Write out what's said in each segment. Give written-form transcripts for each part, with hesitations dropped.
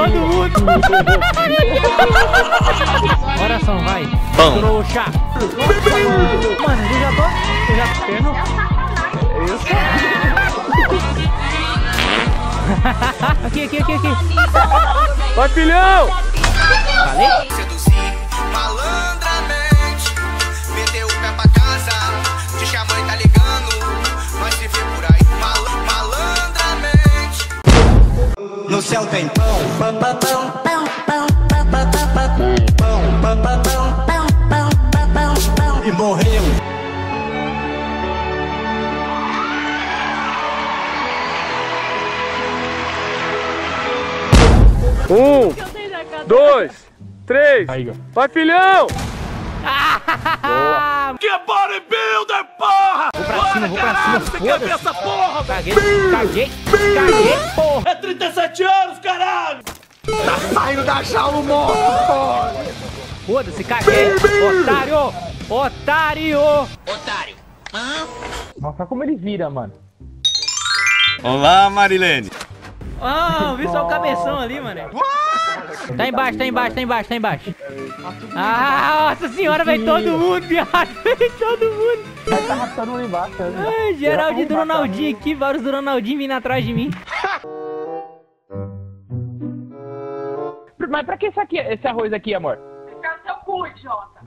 todo mundo. Oração, vai. Pão. Trouxa. Mano, eu já tô tendo. Aqui. Vai, filhão! Falei? Seduzir malandramente, meteu o pé pra casa, diz que a mãe tá ligando, mas se vê por aí malandramente. No céu tem pão, pão, pão, pão, pão, pão, pão, pão, pão, pão, pão, e morreu. Um, 2, 3. Vai, filhão! Que bodybuilder, porra! Vou pra cima, Você quer ver essa porra, velho? Caguei, porra. É 37 anos, caralho! Tá saindo da jaula o monstro, porra! Foda-se, caguei. Otário. Nossa, como ele vira, mano. Olá, Marilene. Ah, vi só o cabeção ali, mano. Tá embaixo. Ah, nossa senhora, vem todo mundo, viado. Vem todo mundo. Ele tá arrastando lá embaixo. Ai, geral de do Ronaldinho aqui, vários do Ronaldinho vindo atrás de mim. Mas pra que esse arroz aqui, amor? Ficar no seu cu, idiota.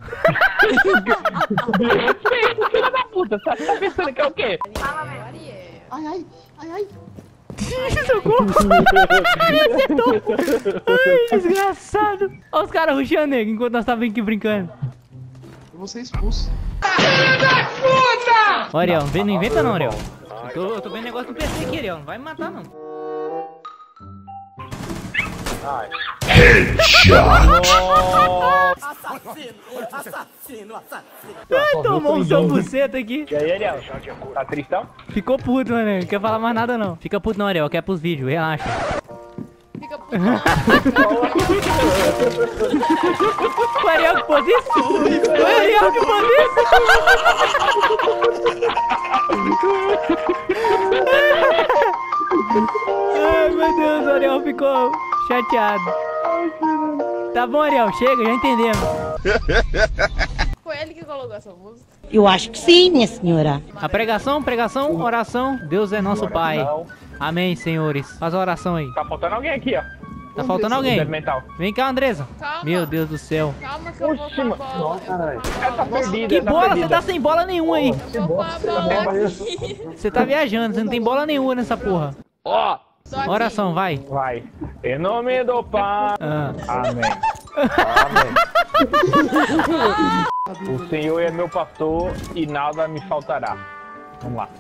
Filha da puta, você tá pensando que é o quê? Fala mesmo. Ai. Socorro. Ai, acertou. Ai, desgraçado. Olha os caras rushando, nego, enquanto nós tava aqui brincando. Eu vou ser expulso. Ó, Ariel, não inventa não, Ariel. Eu tô vendo negócio no PC aqui, Ariel. Não vai me matar, não. Ai, tomou um seu buceta aqui. E aí, Ariel? Tá tristão? Ficou puto, mano. Não quer falar mais nada, não. Fica puto não, Ariel. Quer pros vídeos, relaxa. Fica puto. não. O Ariel que pôs isso? O Ariel que pôs isso? Ai, meu Deus, o Ariel ficou chateado. Tá bom, Ariel, chega, já entendemos. Foi ele que colocou essa música. Eu acho que sim, minha senhora. A pregação, oração. Deus é nosso Pai. Amém, senhores. Faz a oração aí. Tá faltando alguém aqui, ó. Tá faltando alguém. Deve mental. Vem cá, Andresa. Calma. Meu Deus do céu. Calma que eu vou com a bola. Ela tá perdida. Que bola? Você tá sem bola nenhuma aí. Eu vou com a bola aqui. Você tá viajando, você não tem bola nenhuma nessa porra. Ó, Tô aqui. Oração, vai. vai. Em nome do Pai. Ah. Amém. Amém. O Senhor é meu pastor e nada me faltará. Vamos lá.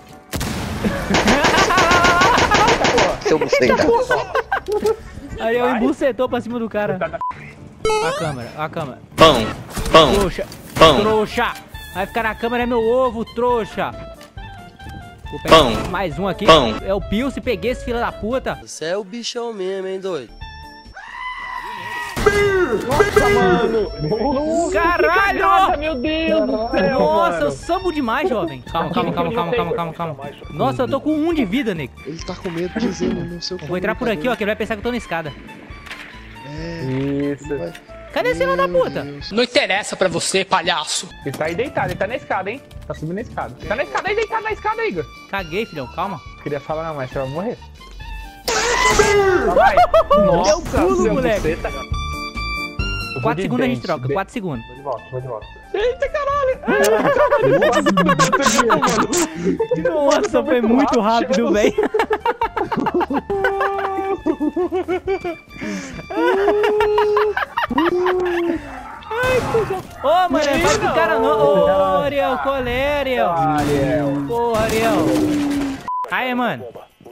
Seu buceta. Ariel embucetou pra cima do cara. A câmera. Pão. Trouxa. Pão. Trouxa. Vai ficar na câmera, é meu ovo, trouxa. Vou pegar Pão. mais um aqui. Pão. É o Pilce, peguei esse filho da puta. Você é o bichão mesmo, hein, doido? Caralho! Meu Deus do céu, Nossa, eu mano. sambo demais, jovem. Calma. Nossa, eu tô com 1 de vida, nego. Ele tá com medo de dizer no seu Eu vou entrar por aqui, ó, que ele vai pensar que eu tô na escada. Isso. Cadê esse filho da puta? Não interessa pra você, palhaço. Ele tá aí deitado, ele tá na escada, hein? Tá subindo na escada. Tá na escada aí, deitado na escada, Igor. Caguei, filhão, calma. Queria falar, não, mas você vai morrer. Deu pulo, moleque. buceta. 4 segundos a gente troca, 4 segundos. Vou de volta. Eita, caralho! Nossa, foi muito rápido, velho. Ai, cuzão. Ô, mano, vai pro cara não. Ô, Ariel, qual é, Ariel? Porra, Ariel. Aí, mano.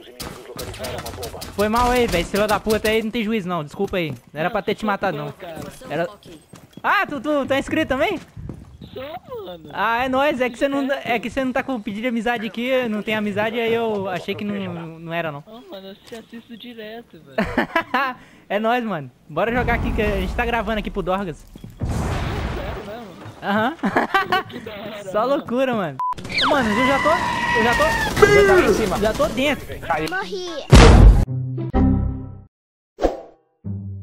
Foi mal aí, velho. Esse filho da puta aí não tem juízo, não. Desculpa aí. Não era pra ter te matado, não. Era... Ah, tu tá inscrito também? Ah, é nóis. É que você não tá com pedido de amizade aqui. Não tem amizade, aí eu achei que não era, não. Não, mano, eu te assisto direto, velho. É nóis, mano. Bora jogar aqui, que a gente tá gravando aqui pro Dorgas. Sério mesmo? Aham. Que da hora. Só loucura, mano. Mano, eu já tô em cima. já tô dentro. Morri.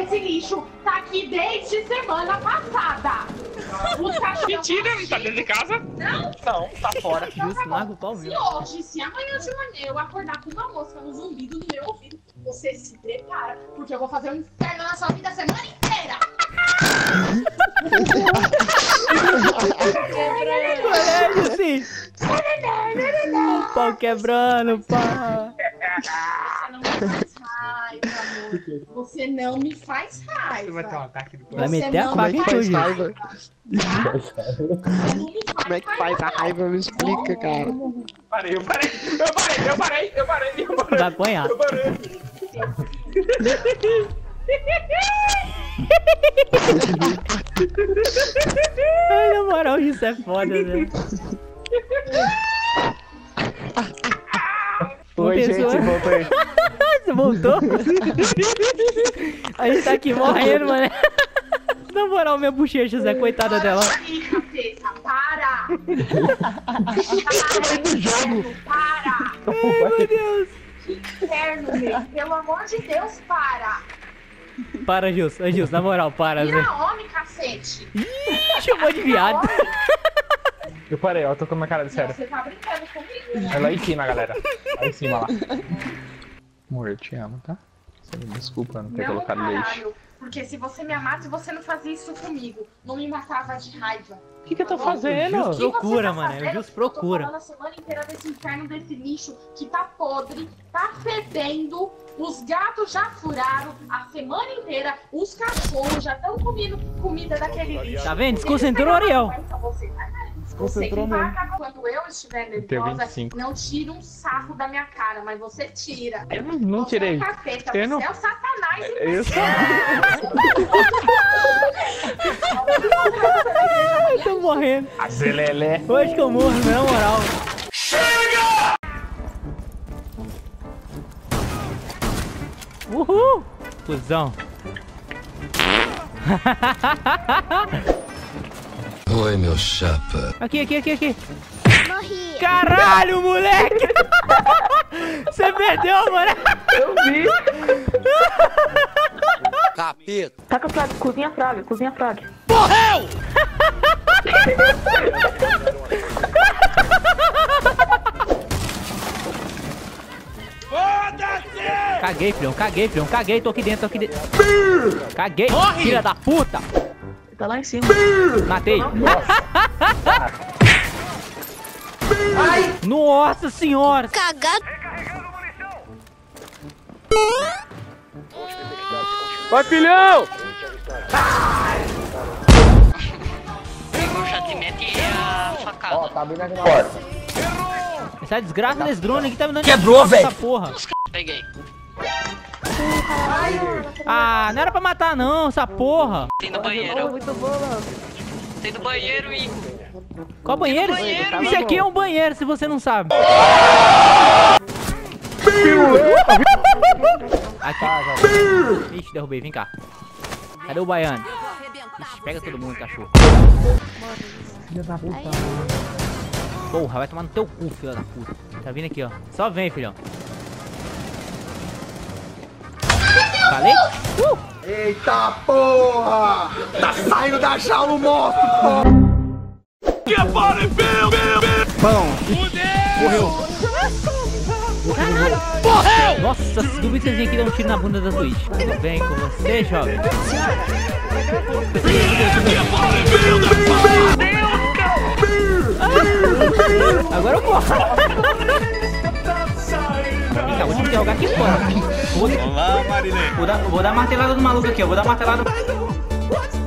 esse lixo tá aqui desde semana passada. Os cachorros... Mentira, ele tá dentro de casa? Não. Não, tá fora. Justo, larga o pau Se mesmo. hoje, se amanhã de manhã eu acordar com uma mosca no zumbido do meu ouvido, você se prepara, porque eu vou fazer um inferno na sua vida a semana inteira. Colégio, sim. O pau quebrando, pá. Você não me faz raiva, amor. Você não me faz raiva. Você vai ter um ataque do Vai meter a Como é faca que em faz tudo. raiva? Você não me faz Como é que faz a raiva? Me explica, cara. Eu parei. Vai apanhar. Eu parei. Ai, na moral, isso é foda, velho. Oi, pessoa- gente, voltei. Você voltou? A gente tá aqui morrendo, mano. Na moral, minha bochecha, Zé, coitada dela. Aí, cabeça, para! Para! Ai, meu Deus. Inferno, meu. Pelo amor de Deus, para! Para, Gilson. Ô, Gilson, na moral, para, Zé. Vira homem, cacete! Ih, chamou de viado. Eu parei, ó, tô com a minha cara de sério. Você tá brincando comigo? É lá em cima, galera. Lá em cima, lá. Amor, eu te amo, tá? Você me desculpa não ter Não, colocado leite. caralho. Porque se você me amasse, você não fazia isso comigo. Não me matava de raiva. O que eu tô O Gilson fazendo? procura, tá mano. O fazendo? Gilson Eu procura. tô falando a semana inteira desse inferno, desse lixo que tá podre, tá fedendo, os gatos já furaram a semana inteira, os cachorros já estão comendo comida daquele lixo. Tá vendo? Desconcentrou, Ariel. Você que vai acabar. Quando eu estiver tenho nervosa, 25. não tira um sarro da minha cara, mas você tira. Eu não Você tirei. É um capeta, Eu não- você é o satanás. Eu sou. Eu tô morrendo. A Zelelé. Hoje que eu morro, na moral. Uhul! Cusão. Oi, meu chapa. Aqui. Morri. Caralho, moleque! Você perdeu, mano. Eu vi. Capeta. Taca praga, cozinha praga. Morreu! Caguei, filhão, caguei, tô aqui dentro, Caguei, filha da puta! Tá lá em cima. Matei! Nossa senhora! Cagado. Vai, filhão! Pegou o chatimento e a facada. Ó, tá abrindo aqui na porta. Essa desgraça desse drone aqui tá me dando Quebrou, velho. essa porra. Peguei. Ah, não era pra matar não, essa porra. Tem no banheiro. Tem no banheiro, Igor. Qual banheiro? banheiro, Isso aqui é um banheiro, se você não sabe. Aqui. Ixi, derrubei, vem cá. Cadê o baiano? Ixi, pega todo mundo, cachorro. Porra, vai tomar no teu cu, filho da puta. Tá vindo aqui, ó. Só vem, filhão. Falei? Eita porra! Tá saindo da jaula o monstro! Pão! Morreu! Morreu! Nossa, se duvido que vocês vêm aqui dar um tiro na bunda da Twitch. Tudo bem com você, jovem? Agora eu morro! Vem cá, vou te interrogar aqui fora. Olá, Marilene. Vou dar martelada no maluco aqui, ó. Vou dar martelada.